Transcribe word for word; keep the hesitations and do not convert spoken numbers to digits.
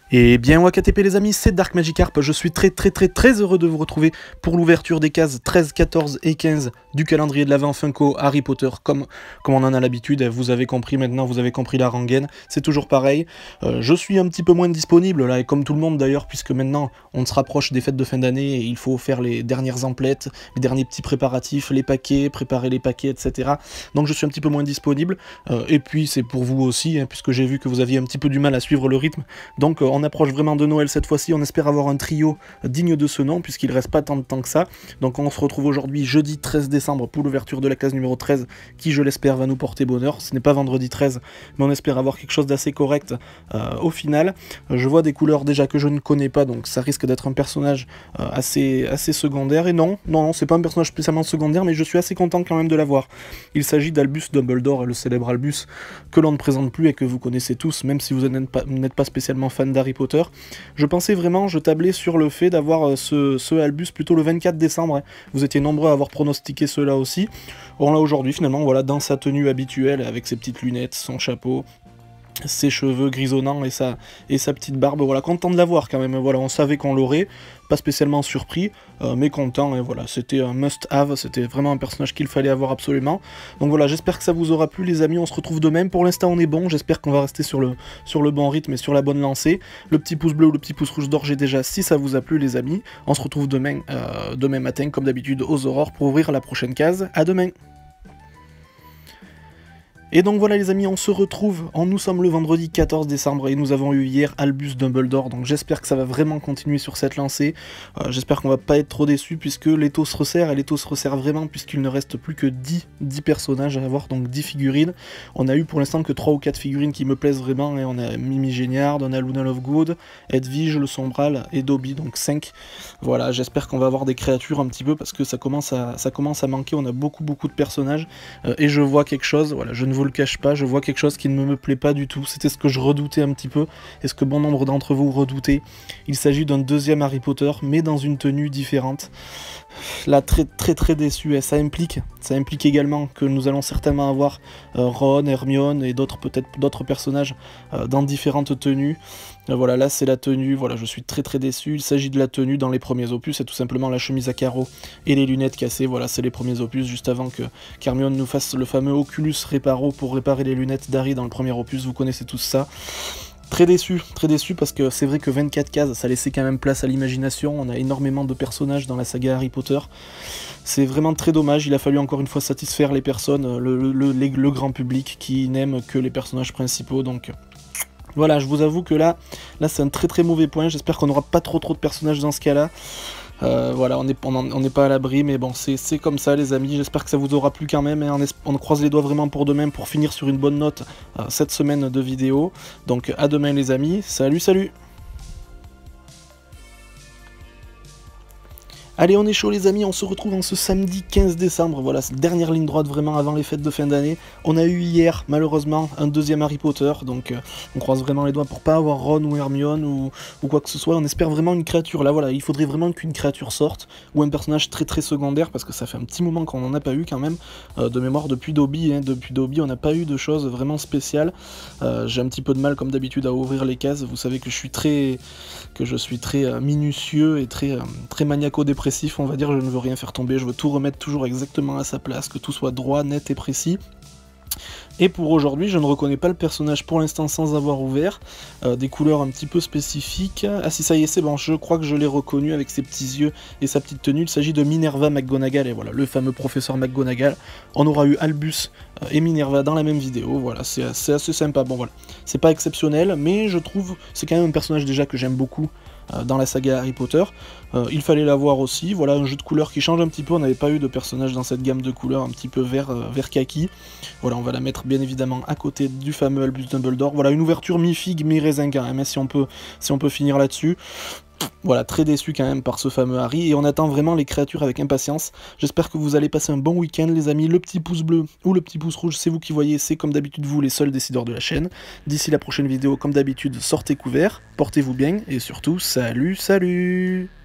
Et bien Waka T P les amis, c'est Dark Magikarp, je suis très très très très heureux de vous retrouver pour l'ouverture des cases treize, quatorze et quinze du calendrier de l'Avent Funko Harry Potter, comme, comme on en a l'habitude, vous avez compris maintenant, vous avez compris la rengaine, c'est toujours pareil. Euh, je suis un petit peu moins disponible là, et comme tout le monde d'ailleurs, puisque maintenant on se rapproche des fêtes de fin d'année et il faut faire les dernières emplettes, les derniers petits préparatifs, les paquets, préparer les paquets, et cetera. Donc je suis un petit peu moins disponible, euh, et puis c'est pour vous aussi, hein, puisque j'ai vu que vous aviez un petit peu du mal à suivre le rythme, donc euh, on approche vraiment de Noël cette fois-ci, on espère avoir un trio digne de ce nom, puisqu'il reste pas tant de temps que ça. Donc on se retrouve aujourd'hui jeudi treize décembre pour l'ouverture de la case numéro treize, qui je l'espère va nous porter bonheur. Ce n'est pas vendredi treize, mais on espère avoir quelque chose d'assez correct euh, au final. Je vois des couleurs déjà que je ne connais pas, donc ça risque d'être un personnage euh, assez, assez secondaire, et non, non, non, c'est pas un personnage spécialement secondaire, mais je suis assez content quand même de l'avoir. Il s'agit d'Albus Dumbledore, le célèbre Albus, que l'on ne présente plus et que vous connaissez tous, même si vous n'êtes pas, pas spécialement fan d'Harry Potter. Je pensais vraiment, je tablais sur le fait d'avoir ce, ce Albus plutôt le vingt-quatre décembre. Vous étiez nombreux à avoir pronostiqué cela aussi. On l'a aujourd'hui finalement, voilà, dans sa tenue habituelle, avec ses petites lunettes, son chapeau, ses cheveux grisonnants et sa, et sa petite barbe, voilà, content de l'avoir quand même, voilà, on savait qu'on l'aurait, pas spécialement surpris, euh, mais content, et voilà, c'était un must-have, c'était vraiment un personnage qu'il fallait avoir absolument. Donc voilà, j'espère que ça vous aura plu les amis, on se retrouve demain, pour l'instant on est bon, j'espère qu'on va rester sur le, sur le bon rythme et sur la bonne lancée. Le petit pouce bleu ou le petit pouce rouge d'orge déjà, si ça vous a plu les amis, on se retrouve demain, euh, demain matin, comme d'habitude, aux aurores, pour ouvrir la prochaine case. À demain. Et donc voilà les amis, on se retrouve, en, nous sommes le vendredi quatorze décembre et nous avons eu hier Albus Dumbledore, donc j'espère que ça va vraiment continuer sur cette lancée, euh, j'espère qu'on va pas être trop déçus puisque l'étau se resserre, et l'étau se resserre vraiment puisqu'il ne reste plus que dix, dix personnages à avoir, donc dix figurines. On a eu pour l'instant que trois ou quatre figurines qui me plaisent vraiment, et on a Mimi Géniard, on a Luna Lovegood, Edwige, le Sombral et Dobby, donc cinq. Voilà, j'espère qu'on va avoir des créatures un petit peu parce que ça commence à, ça commence à manquer, on a beaucoup beaucoup de personnages, euh, et je vois quelque chose, voilà, je ne vous le cache pas, je vois quelque chose qui ne me plaît pas du tout. C'était ce que je redoutais un petit peu, et ce que bon nombre d'entre vous redoutaient. Il s'agit d'un deuxième Harry Potter, mais dans une tenue différente. Là, très très très déçu, et ça implique, ça implique également que nous allons certainement avoir euh, Ron, Hermione et d'autres peut-être d'autres personnages euh, dans différentes tenues. Euh, voilà, là c'est la tenue, voilà, je suis très très déçu. Il s'agit de la tenue dans les premiers opus, c'est tout simplement la chemise à carreaux et les lunettes cassées. Voilà, c'est les premiers opus, juste avant que qu'Hermione nous fasse le fameux Oculus Reparo pour réparer les lunettes d'Harry dans le premier opus, vous connaissez tous ça. Très déçu, très déçu parce que c'est vrai que vingt-quatre cases, ça laissait quand même place à l'imagination, on a énormément de personnages dans la saga Harry Potter. C'est vraiment très dommage, il a fallu encore une fois satisfaire les personnes, le, le, le, le grand public qui n'aime que les personnages principaux, donc... Voilà, je vous avoue que là, là c'est un très très mauvais point, j'espère qu'on n'aura pas trop trop de personnages dans ce cas-là. Euh, voilà, on n'est on on n'est pas à l'abri, mais bon, c'est comme ça les amis, j'espère que ça vous aura plu quand même, et on, on croise les doigts vraiment pour demain, pour finir sur une bonne note euh, cette semaine de vidéo. Donc à demain les amis, salut salut. Allez, on est chaud les amis, on se retrouve en ce samedi quinze décembre, voilà, cette dernière ligne droite vraiment avant les fêtes de fin d'année. On a eu hier, malheureusement, un deuxième Harry Potter, donc euh, on croise vraiment les doigts pour pas avoir Ron ou Hermione ou, ou quoi que ce soit. On espère vraiment une créature, là voilà, il faudrait vraiment qu'une créature sorte, ou un personnage très très secondaire, parce que ça fait un petit moment qu'on n'en a pas eu quand même, euh, de mémoire depuis Dobby, hein, depuis Dobby on n'a pas eu de choses vraiment spéciales. Euh, J'ai un petit peu de mal comme d'habitude à ouvrir les cases, vous savez que je suis très, que je suis très euh, minutieux et très, euh, très maniaco-dépressif. On va dire, je ne veux rien faire tomber, je veux tout remettre toujours exactement à sa place, que tout soit droit, net et précis. Et pour aujourd'hui, je ne reconnais pas le personnage pour l'instant sans avoir ouvert, euh, des couleurs un petit peu spécifiques. Ah si, ça y est, c'est bon, je crois que je l'ai reconnu avec ses petits yeux et sa petite tenue. Il s'agit de Minerva McGonagall, et voilà, le fameux professeur McGonagall. On aura eu Albus euh, et Minerva dans la même vidéo, voilà, c'est assez, assez sympa. Bon voilà, c'est pas exceptionnel, mais je trouve, c'est quand même un personnage déjà que j'aime beaucoup dans la saga Harry Potter. Euh, il fallait l'avoir aussi, voilà, un jeu de couleurs qui change un petit peu, on n'avait pas eu de personnage dans cette gamme de couleurs un petit peu vert, euh, vert kaki. Voilà, on va la mettre bien évidemment à côté du fameux Albus Dumbledore. Voilà, une ouverture mi-figue, mi-raisin quand même, hein, si on peut, si on peut finir là-dessus. Voilà, très déçu quand même par ce fameux Harry, et on attend vraiment les créatures avec impatience. J'espère que vous allez passer un bon week-end les amis, le petit pouce bleu ou le petit pouce rouge, c'est vous qui voyez, c'est comme d'habitude vous les seuls décideurs de la chaîne. D'ici la prochaine vidéo, comme d'habitude, sortez couverts, portez-vous bien, et surtout, salut, salut!